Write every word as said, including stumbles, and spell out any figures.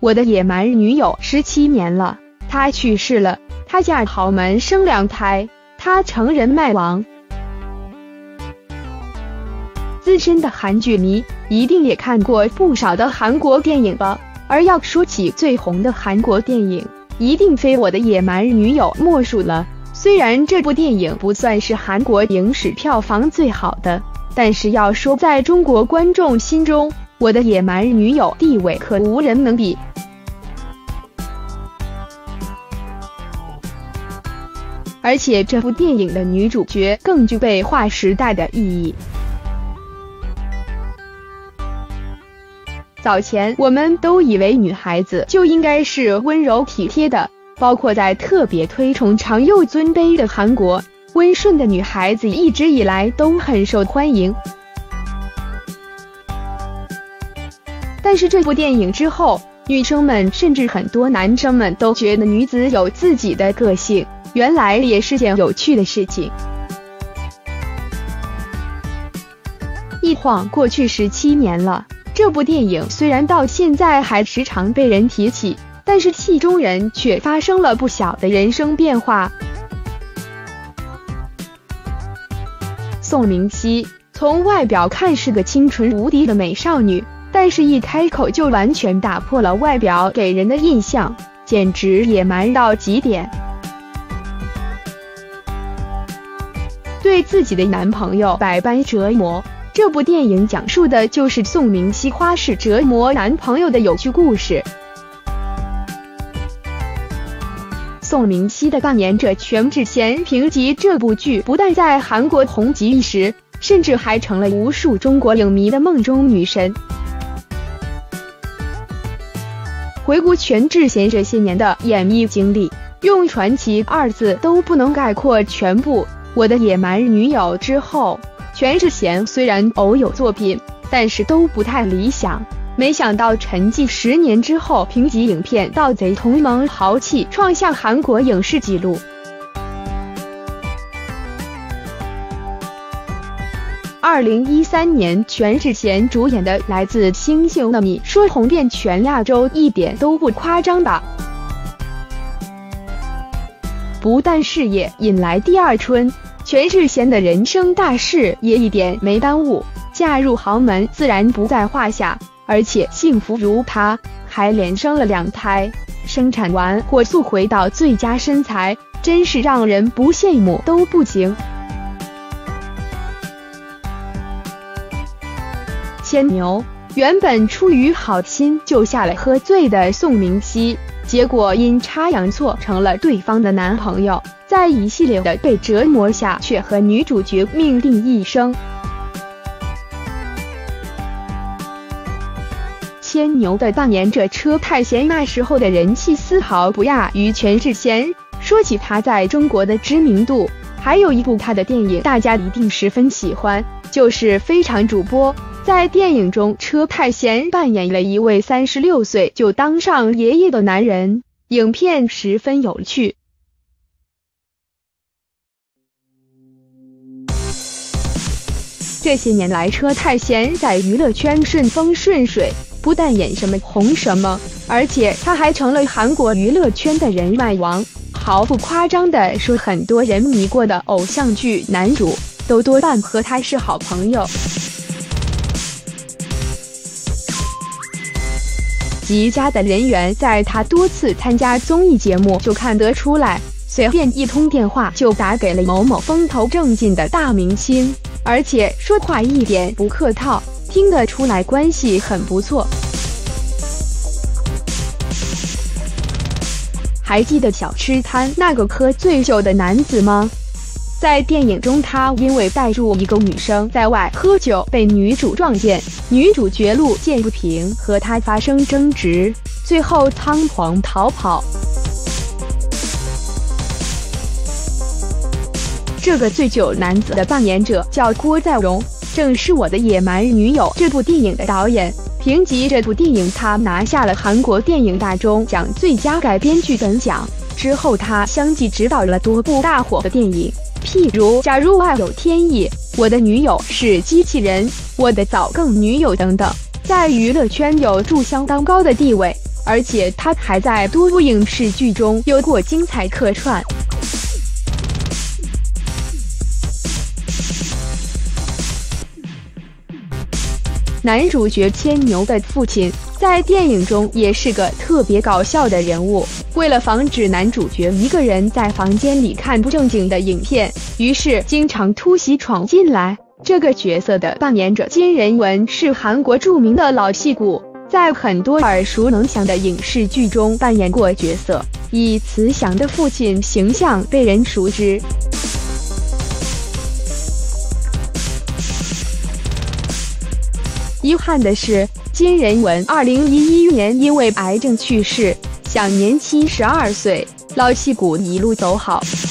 我的野蛮女友十七年了，她去世了，她嫁豪门生两胎，她成人卖王。资深的韩剧迷一定也看过不少的韩国电影吧？而要说起最红的韩国电影，一定非我的野蛮女友莫属了。虽然这部电影不算是韩国影史票房最好的，但是要说在中国观众心中，我的野蛮女友地位可无人能比。而且这部电影的女主角更具备划时代的意义。早前我们都以为女孩子就应该是温柔体贴的，包括在特别推崇长幼尊卑的韩国，温顺的女孩子一直以来都很受欢迎。但是这部电影之后，女生们甚至很多男生们都觉得女子有自己的个性，原来也是件有趣的事情。一晃过去十七年了，这部电影虽然到现在还时常被人提起，但是戏中人却发生了不小的人生变化。宋明熙从外表看是个清纯无敌的美少女，但是一开口就完全打破了外表给人的印象，简直野蛮到极点。对自己的男朋友百般折磨，这部电影讲述的就是宋明熙花式折磨男朋友的有趣故事。宋明熙的扮演者全智贤凭借这部剧不但在韩国红极一时，甚至还成了无数中国影迷的梦中女神。回顾全智贤这些年的演艺经历，用传奇二字都不能概括全部。我的野蛮女友之后，全智贤虽然偶有作品，但是都不太理想。没想到沉寂十年之后，凭借影片《盗贼同盟》豪气创下韩国影视纪录。二零一三年，全智贤主演的《来自星星的你》说红遍全亚洲一点都不夸张吧？不但事业引来第二春，全智贤的人生大事也一点没耽误，嫁入豪门自然不在话下，而且幸福如她，还连生了两胎，生产完火速回到最佳身材，真是让人不羡慕都不行。牵牛原本出于好心救下了喝醉的宋明熙，结果阴差阳错成了对方的男朋友，在一系列的被折磨下，却和女主角命定一生。牵牛的扮演者车太贤那时候的人气丝毫不亚于全智贤。说起他在中国的知名度，还有一部他的电影大家一定十分喜欢，就是《非常主播》。在电影中，车太贤扮演了一位三十六岁就当上爷爷的男人，影片十分有趣。这些年来，车太贤在娱乐圈顺风顺水，不但演什么红什么，而且他还成了韩国娱乐圈的人脉王。毫不夸张地说，很多人迷过的偶像剧男主都多半和他是好朋友。极佳的人缘，在他多次参加综艺节目就看得出来，随便一通电话就打给了某某风头正劲的大明星，而且说话一点不客套，听得出来关系很不错。还记得小吃摊那个喝醉酒的男子吗？在电影中，他因为带入一个女生在外喝酒被女主撞见，女主角路见不平，和他发生争执，最后仓皇逃跑。这个醉酒男子的扮演者叫郭在荣，正是我的野蛮女友这部电影的导演。凭借这部电影，他拿下了韩国电影大钟奖最佳改编剧本奖。之后，他相继执导了多部大火的电影，譬如《假如爱有天意》、《我的女友是机器人》、《我的早更女友》等等，在娱乐圈有著相当高的地位。 而且他还在多部影视剧中有过精彩客串。男主角牵牛的父亲在电影中也是个特别搞笑的人物，为了防止男主角一个人在房间里看不正经的影片，于是经常突袭闯进来。这个角色的扮演者金仁文是韩国著名的老戏骨，在很多耳熟能详的影视剧中扮演过角色，以慈祥的父亲形象被人熟知。遗憾的是，金仁文二零一一年因为癌症去世，享年七十二岁。老戏骨一路走好。